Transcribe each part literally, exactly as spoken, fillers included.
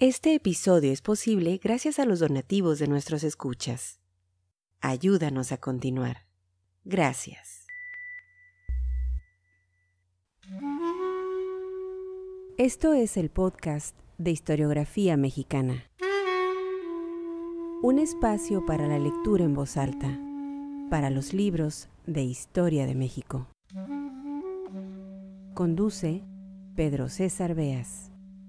Este episodio es posible gracias a los donativos de nuestros escuchas. Ayúdanos a continuar. Gracias. Esto es el podcast de Historiografía Mexicana. Un espacio para la lectura en voz alta, para los libros de Historia de México. Conduce Pedro César Beas.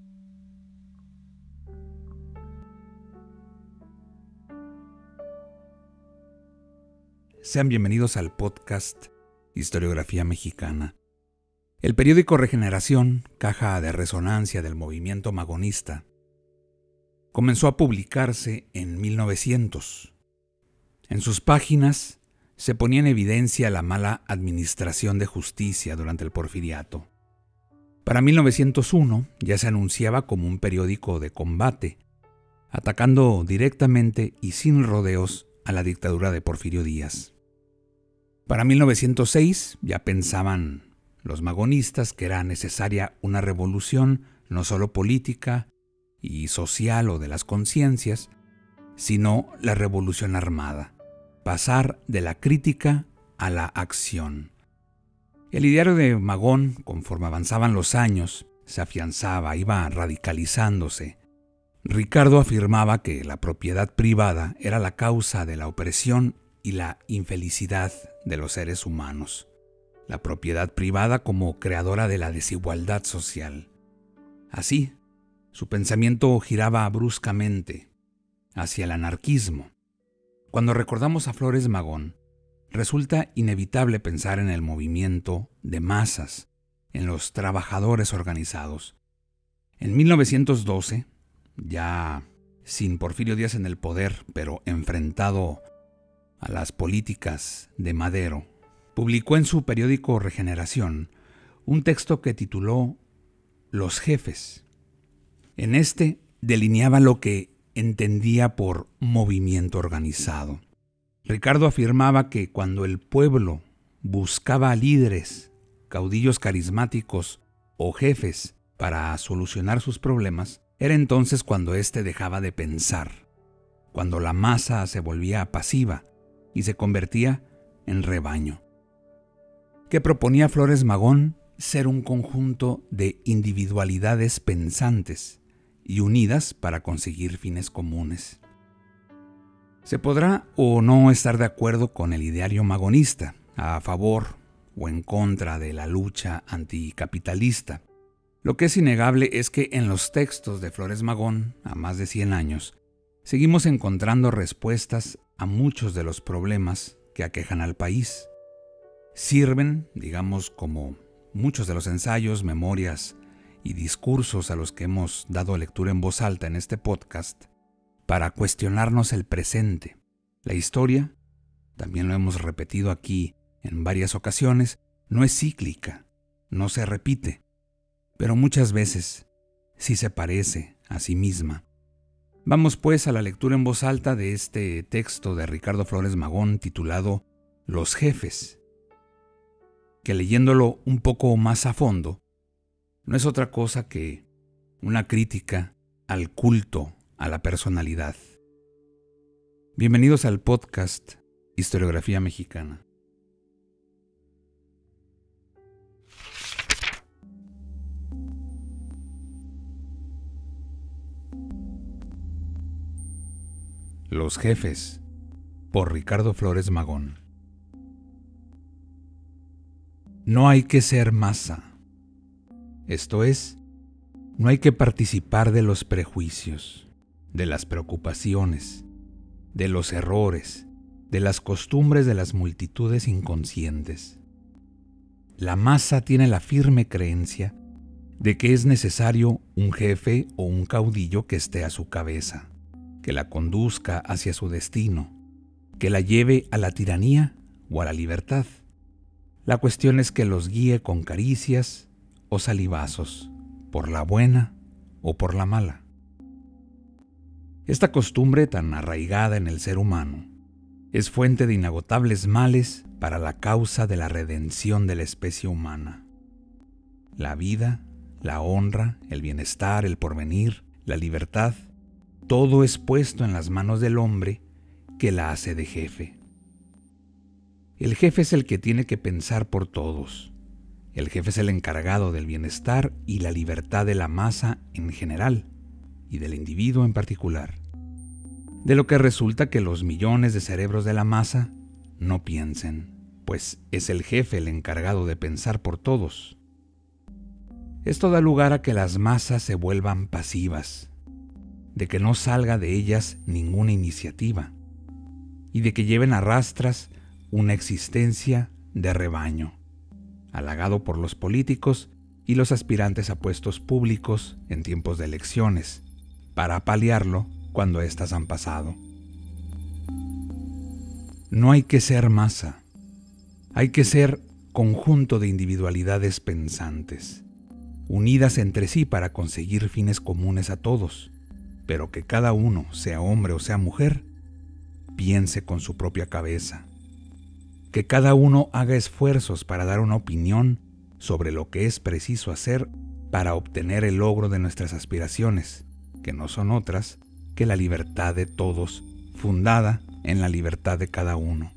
Sean bienvenidos al podcast Historiografía Mexicana. El periódico Regeneración, caja de resonancia del movimiento magonista, comenzó a publicarse en mil novecientos. En sus páginas se ponía en evidencia la mala administración de justicia durante el Porfiriato. Para mil novecientos uno ya se anunciaba como un periódico de combate, atacando directamente y sin rodeos a la dictadura de Porfirio Díaz. Para mil novecientos seis ya pensaban los magonistas que era necesaria una revolución no solo política y social o de las conciencias, sino la revolución armada, pasar de la crítica a la acción. El ideario de Magón, conforme avanzaban los años, se afianzaba, iba radicalizándose. Ricardo afirmaba que la propiedad privada era la causa de la opresión y la infelicidad de los seres humanos. La propiedad privada como creadora de la desigualdad social. Así, su pensamiento giraba bruscamente hacia el anarquismo. Cuando recordamos a Flores Magón, resulta inevitable pensar en el movimiento de masas, en los trabajadores organizados. En mil novecientos doce, ya sin Porfirio Díaz en el poder, pero enfrentado a las políticas de Madero, publicó en su periódico Regeneración un texto que tituló Los Jefes. En este delineaba lo que entendía por movimiento organizado. Ricardo afirmaba que cuando el pueblo buscaba líderes, caudillos carismáticos o jefes para solucionar sus problemas, era entonces cuando éste dejaba de pensar, cuando la masa se volvía pasiva y se convertía en rebaño. ¿Qué proponía Flores Magón? Ser un conjunto de individualidades pensantes y unidas para conseguir fines comunes. Se podrá o no estar de acuerdo con el ideario magonista, a favor o en contra de la lucha anticapitalista. Lo que es innegable es que en los textos de Flores Magón, a más de cien años, seguimos encontrando respuestas a muchos de los problemas que aquejan al país. Sirven, digamos, como muchos de los ensayos, memorias y discursos a los que hemos dado lectura en voz alta en este podcast, para cuestionarnos el presente. La historia, también lo hemos repetido aquí en varias ocasiones, no es cíclica, no se repite, pero muchas veces sí se parece a sí misma. Vamos pues a la lectura en voz alta de este texto de Ricardo Flores Magón titulado Los Jefes, que leyéndolo un poco más a fondo, no es otra cosa que una crítica al culto a la personalidad. Bienvenidos al podcast Historiografía Mexicana. Los Jefes, por Ricardo Flores Magón. No hay que ser masa. Esto es, no hay que participar de los prejuicios, de las preocupaciones, de los errores, de las costumbres de las multitudes inconscientes. La masa tiene la firme creencia de que es necesario un jefe o un caudillo que esté a su cabeza, que la conduzca hacia su destino, que la lleve a la tiranía o a la libertad. La cuestión es que los guíe con caricias o salivazos, por la buena o por la mala. Esta costumbre tan arraigada en el ser humano es fuente de inagotables males para la causa de la redención de la especie humana. La vida, la honra, el bienestar, el porvenir, la libertad, todo es puesto en las manos del hombre que la hace de jefe. El jefe es el que tiene que pensar por todos. El jefe es el encargado del bienestar y la libertad de la masa en general y del individuo en particular. De lo que resulta que los millones de cerebros de la masa no piensen, pues es el jefe el encargado de pensar por todos. Esto da lugar a que las masas se vuelvan pasivas, de que no salga de ellas ninguna iniciativa y de que lleven a rastras una existencia de rebaño, halagado por los políticos y los aspirantes a puestos públicos en tiempos de elecciones, para paliarlo cuando éstas han pasado. No hay que ser masa, hay que ser conjunto de individualidades pensantes, unidas entre sí para conseguir fines comunes a todos, pero que cada uno, sea hombre o sea mujer, piense con su propia cabeza. Que cada uno haga esfuerzos para dar una opinión sobre lo que es preciso hacer para obtener el logro de nuestras aspiraciones, que no son otras que la libertad de todos, fundada en la libertad de cada uno.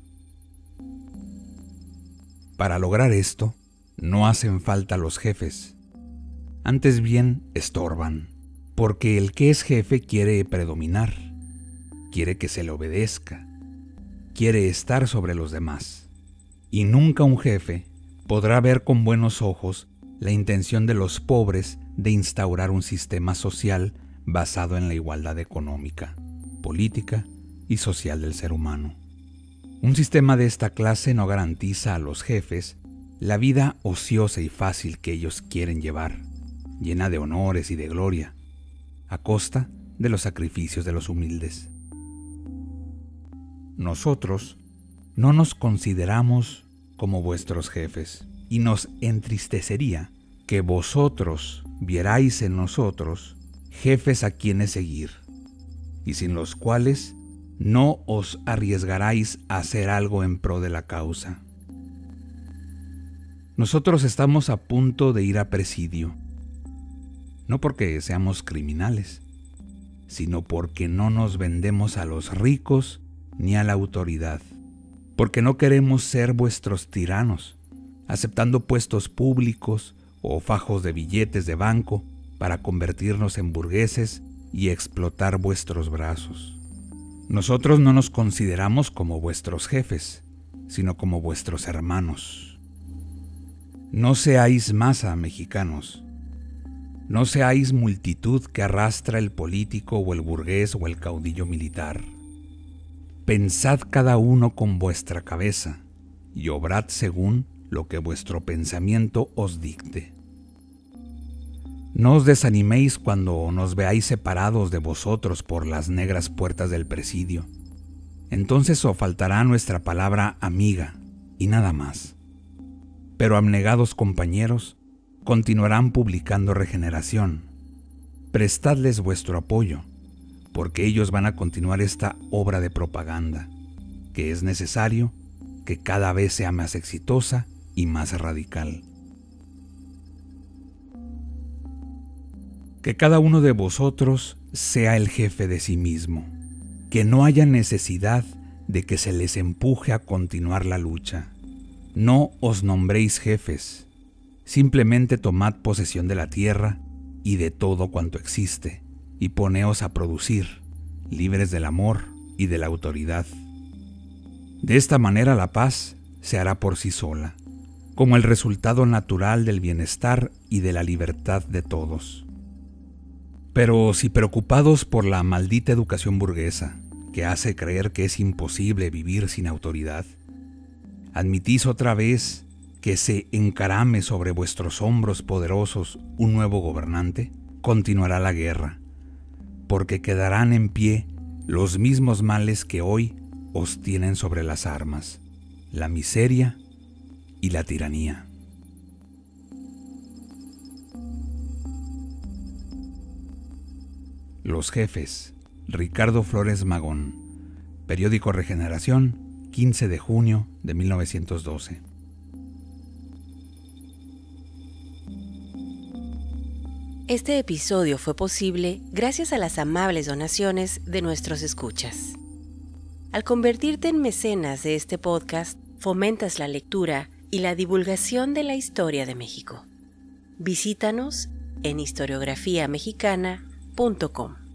Para lograr esto, no hacen falta los jefes, antes bien estorban, porque el que es jefe quiere predominar, quiere que se le obedezca, quiere estar sobre los demás. Y nunca un jefe podrá ver con buenos ojos la intención de los pobres de instaurar un sistema social basado en la igualdad económica, política y social del ser humano. Un sistema de esta clase no garantiza a los jefes la vida ociosa y fácil que ellos quieren llevar, llena de honores y de gloria, a costa de los sacrificios de los humildes. Nosotros no nos consideramos como vuestros jefes, y nos entristecería que vosotros vierais en nosotros jefes a quienes seguir, y sin los cuales no os arriesgaráis a hacer algo en pro de la causa. Nosotros estamos a punto de ir a presidio, no porque seamos criminales, sino porque no nos vendemos a los ricos ni a la autoridad, porque no queremos ser vuestros tiranos, aceptando puestos públicos o fajos de billetes de banco para convertirnos en burgueses y explotar vuestros brazos. Nosotros no nos consideramos como vuestros jefes, sino como vuestros hermanos. No seáis masa, mexicanos. No seáis multitud que arrastra el político o el burgués o el caudillo militar. Pensad cada uno con vuestra cabeza y obrad según lo que vuestro pensamiento os dicte. No os desaniméis cuando nos veáis separados de vosotros por las negras puertas del presidio. Entonces os faltará nuestra palabra amiga y nada más. Pero abnegados compañeros continuarán publicando Regeneración. Prestadles vuestro apoyo, porque ellos van a continuar esta obra de propaganda, que es necesario que cada vez sea más exitosa y más radical. Que cada uno de vosotros sea el jefe de sí mismo, que no haya necesidad de que se les empuje a continuar la lucha. No os nombréis jefes, simplemente tomad posesión de la tierra y de todo cuanto existe, y poneos a producir, libres del amor y de la autoridad. De esta manera la paz se hará por sí sola, como el resultado natural del bienestar y de la libertad de todos. Pero si preocupados por la maldita educación burguesa, que hace creer que es imposible vivir sin autoridad, admitís otra vez que se encarame sobre vuestros hombros poderosos un nuevo gobernante, continuará la guerra, porque quedarán en pie los mismos males que hoy os tienen sobre las armas, la miseria y la tiranía. Los jefes, Ricardo Flores Magón, Periódico Regeneración, quince de junio de mil novecientos doce. Este episodio fue posible gracias a las amables donaciones de nuestros escuchas. Al convertirte en mecenas de este podcast, fomentas la lectura y la divulgación de la historia de México. Visítanos en historiografía mexicana punto com.